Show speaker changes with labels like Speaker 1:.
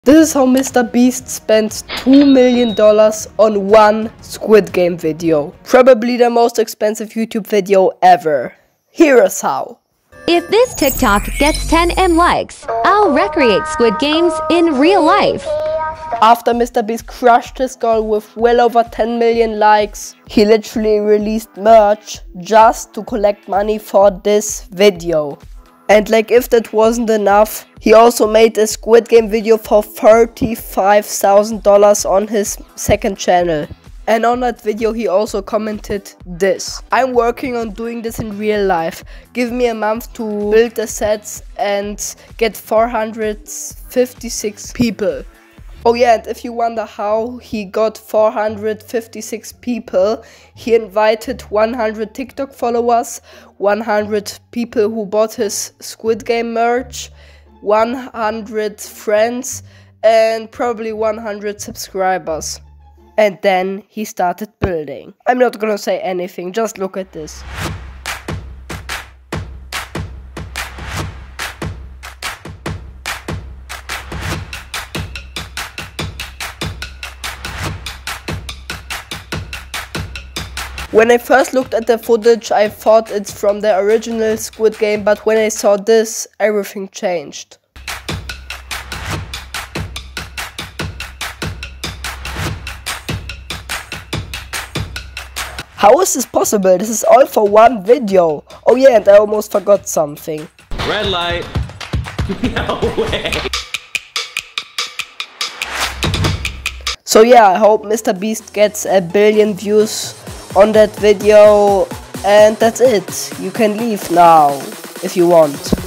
Speaker 1: This is how Mr. Beast spent $2 million on one Squid Game video. Probably the most expensive YouTube video ever. Here is how.
Speaker 2: If this TikTok gets 10M likes, I'll recreate Squid Games in real life.
Speaker 1: After Mr. Beast crushed his goal with well over 10 million likes, he literally released merch just to collect money for this video. And like if that wasn't enough, he also made a Squid Game video for $35,000 on his second channel. And on that video he also commented this: I'm working on doing this in real life. Give me a month to build the sets and get 456 people. Oh yeah, and if you wonder how he got 456 people, he invited 100 TikTok followers, 100 people who bought his Squid Game merch, 100 friends, and probably 100 subscribers. And then he started building. I'm not gonna say anything, just look at this. When I first looked at the footage, I thought it's from the original Squid Game, but when I saw this, everything changed. How is this possible? This is all for one video. Oh yeah, and I almost forgot something.
Speaker 3: Red light. No way.
Speaker 1: So yeah, I hope Mr. Beast gets 1 billion views on that video, and that's it. You can leave now if you want.